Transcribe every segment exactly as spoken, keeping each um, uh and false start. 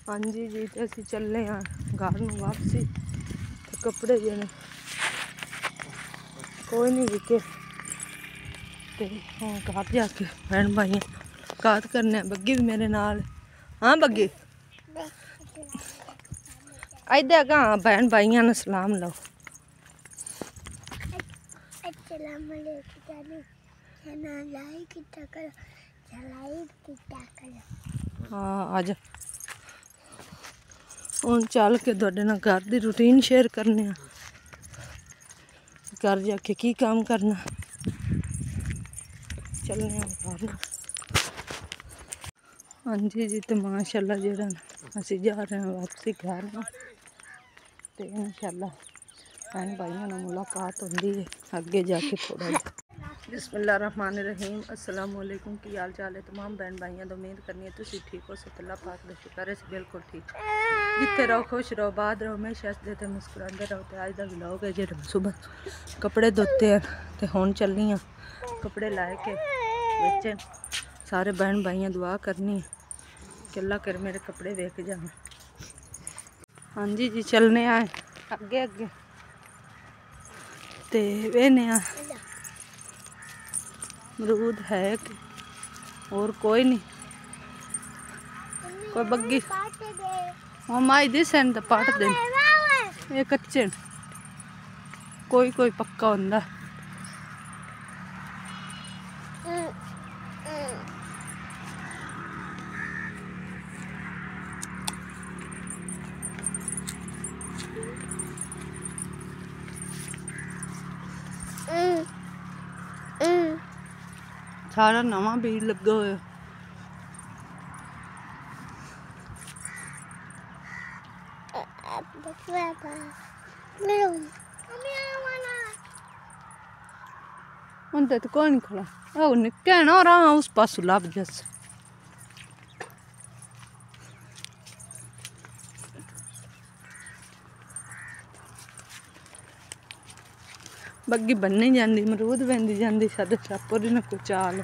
हाँ जी जी तो असी चले हाँ घर में वापसी। तो कपड़े जेने कोई नहीं विके तो हाँ घर जाके बहन भाई कात करने। बग्गी भी मेरे नाल। हाँ बग्गी इधर कहाँ बहन भाइयों ने सलाम लो। हाँ आज हूँ चल के तुहाडे नाल घर की रूटीन शेयर करने। घर जाके की काम करना चलने घर। हाँ जी जी तो माशाल्लाह जेड़ा असी जा रहे हैं वापसी घर में। तो इंशाल्लाह बहन भाइयों ने मुलाकात होंदी है अगे जाके थोड़ा जा। बिस्मिल्लाहिर्रहमानिर्रहीम अस्सलाम वालेकुम। की हाल चाल है तमाम बहन भाइयों तो उम्मीद करनी है तुसी ठीक हो। सत अल्लाह पाक दा शुक्र है बिल्कुल ठीक। जिथे रहो खुश रहो बाद रहो हमेशा हसदे ते मुस्कुराते रहो। तो अज का व्लॉग है जो सुबह कपड़े धोते हैं तो हुण चलनी हाँ कपड़े लाए के बेचन। सारे बहन भाइयों दुआ करनी है कि अल्लाह कर मेरे कपड़े वेख जाए। हाँ जी जी चलने आए अगे अगे तो वेने आ मरूद है कि और कोई नहीं कोई बग्गी माई दिस तो पट दे ये कच्चे कोई कोई पक्का होंदा। सारा नवा बीज लगा हुआ। ਹੁਣ ਤੇ ਕੋਈ ਨਹੀਂ ਖੜਾ ਉਹ ਨਿੱਕਾ ਨਾ ਰਾਂ ਉਸ ਪਾਸੋਂ ਲੱਭ ਜਸ। बग्गी बननी जाती मरूद बहती जाती साढ़े छापर ना कोई चाल।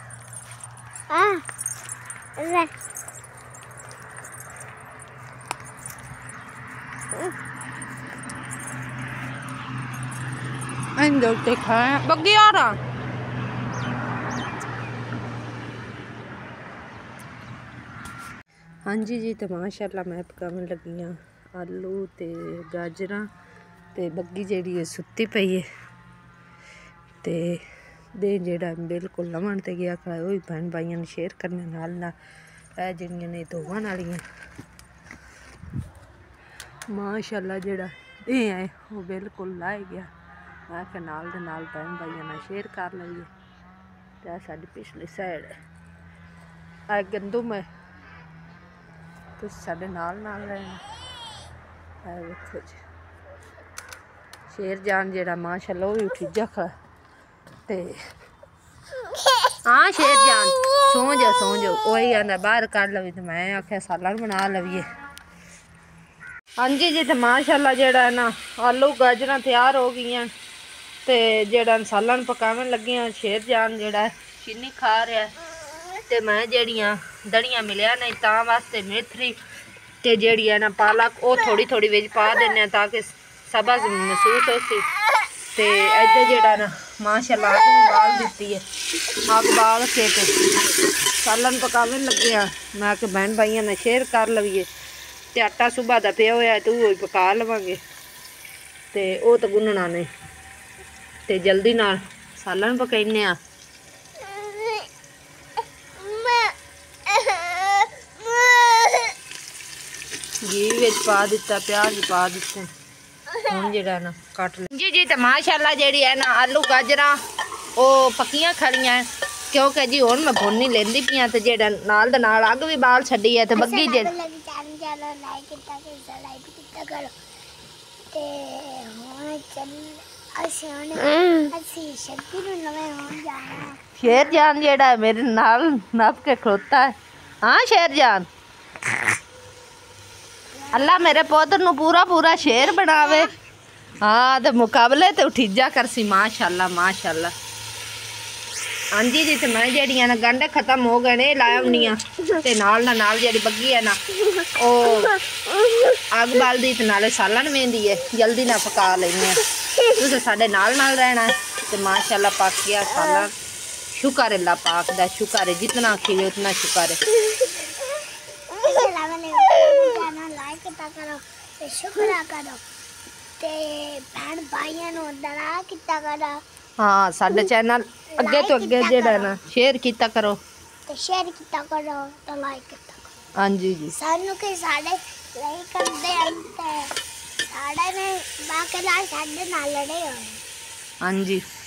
उल्टे खाए बग्गी आ रहा। हाँ जी जी तो माशाल्लाह मैं पकावन लगी हाँ आलू ते गाजर ते बग्गी जेड़ी है सुती पई है। तो दे जेड़ा बिल्कुल लवन ते गया खड़ा वही बहन भाइयों ने शेयर करने नाल ना जड़ियां ने धोवन वालियां माशाल्लाह जेड़ा दे है वो बिल्कुल लाई गया। मैं के नाल दे नाल बहन भाइयों ने शेयर कर लईए। तो साडी पिछली साइड आ गंदम है तो साडे नाल नाल रहना देखो जी शेर जान जेड़ा माशाल्लाह वो उठी जा खड़ा। ते हाँ शेर जान सो जा सो जा वही आंदा बाहर कढ़ लवी तो मैं आख्या सालन बना लवीए। हाँ जी जी तो माशाल्लाह जेड़ा है ना आलू गाजर तैयार हो गई हैं। तो जेड़ा सालन पकावन लगी हाँ शेर जान जेड़ा है चीनी खा रहा है। तो मैं जड़ियाँ दड़ियाँ मिलिया नहीं ता वास्ते मेथरी ते जेड़ी है ना पालक वो थोड़ी थोड़ी विच पा देने ताकि सबा महसूस हो सी। ते इधर जेड़ा ना माशाल्लाह अग भी बाल दी है अग बाल के ते सालन पकावन लगे हाँ। मैं कि बहन भाइयों ने शेयर कर लवीए। तो आटा सुबह का पिया होया तो वो पका लवांगे तो वो तो गुनना नहीं तो जल्दी नाल सालन पकाइने आ। घी विच पा दिता प्याज पा दिते हुण जेड़ा ना कट जी जी तो माशाल्लाह जेड़ी है ना आलू गाजरा वो पक्कियां खड़ियां क्योंकि जी हुण मैं भुन नहीं लेंदी पियां तो जेड़ा नाल दे नाल अग भी बाल छड्डी है तो बग्गी जे शेर जान जेड़ा मेरे नाल नप के खड़ोता है। हाँ शेर जान अल्लाह मेरे पुत्र नू पूरा पूरा शेर बनावे। हाँ तो मुकाबले तो उठीजा करसी माशाल्लाह माशाल्लाह। हाँ जी जी, तो मैं जड़ियां ना गंढे खत्म हो गए ने लाया हुनियां ते नाल ना नाल जड़ी बग्गी है ना ओ अग बालदी ते नाले सालन वेंदी है, जल्दी ना पका लेनी तुस साडे नाल नाल रहना ते माशाल्लाह पक गया सालन। शुक्र अल्लाह पाक दा, शुक्र है जितना खिले उतना शुक्र है। लाइक करो ते शुक्र करो ते भैन भाइयों नु दरा किता करो। हाँ साडे चैनल अगे तो अगे जेड़ा ना शेयर किता करो ते शेयर किता करो तो लाइक किता करो। हाँ जी जी सानू के साडे लाइक करदे अंते साडे ने बाकी ला साडे नाल लड़े होए। हाँ जी।